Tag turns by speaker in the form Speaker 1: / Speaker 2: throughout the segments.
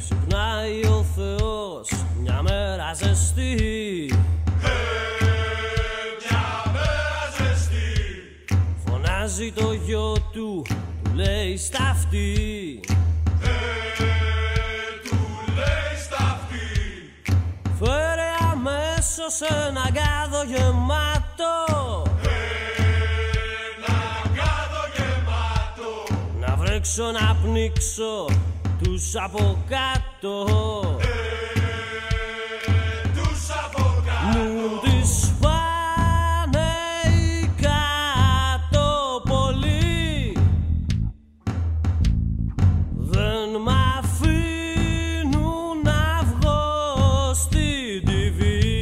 Speaker 1: Ξυπνάει ο Θεός μια μέρα ζεστή,
Speaker 2: μια μέρα ζεστή.
Speaker 1: φωνάζει το γιο του, του λέει στα αυτή,
Speaker 2: του λέει στα αυτή.
Speaker 1: φέρε αμέσως ένα γάδο γεμάτο,
Speaker 2: ένα γάδο γεμάτο.
Speaker 1: να βρέξω να πνίξω τους από κάτω,
Speaker 2: τους από κάτω.
Speaker 1: μου τις πάνε οι κάτω πολύ, δεν μ' αφήνουν να βγω στην TV,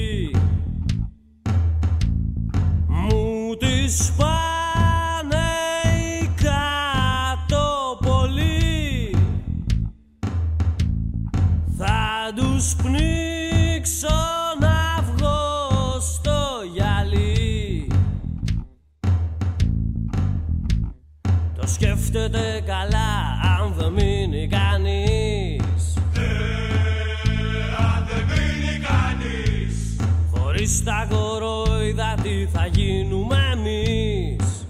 Speaker 1: μου τις πάνε οι κάτω πολύ, θα τους πνίξω να βγω στο γυαλί. Το σκέφτεται καλά αν δεν μείνει κανείς,
Speaker 2: Αν δεν μείνει κανείς.
Speaker 1: χωρίς τα κορόιδα τι θα γίνουμε εμείς,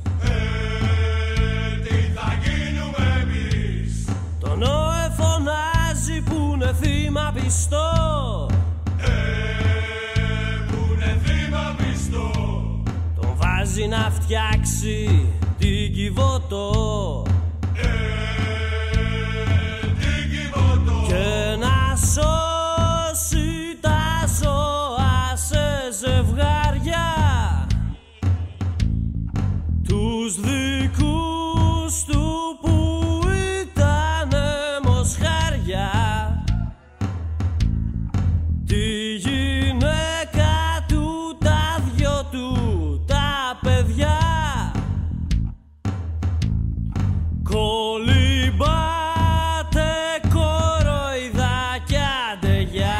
Speaker 2: Τι θα γίνουμε εμείς.
Speaker 1: τον ΟΕ φωνάζει που είναι θύμα πιστό,
Speaker 2: Πουνε θύμα πιστό.
Speaker 1: τον βάζει να φτιάξει την Κιβωτό
Speaker 2: Την Κιβωτό.
Speaker 1: και να σώσει τα ζώα σε ζευγάρια, τους δικούς του που ήτανε μοσχάρια, τη γυναίκα του, τα δυο του, τα παιδιά. Κολυμπάτε κοροϊδάκια, άντε γεια.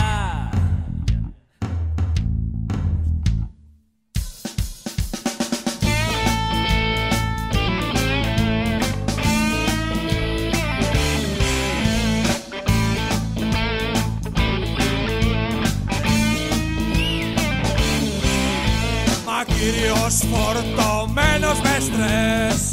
Speaker 2: Μα κύριος φορτωμένος με στρες,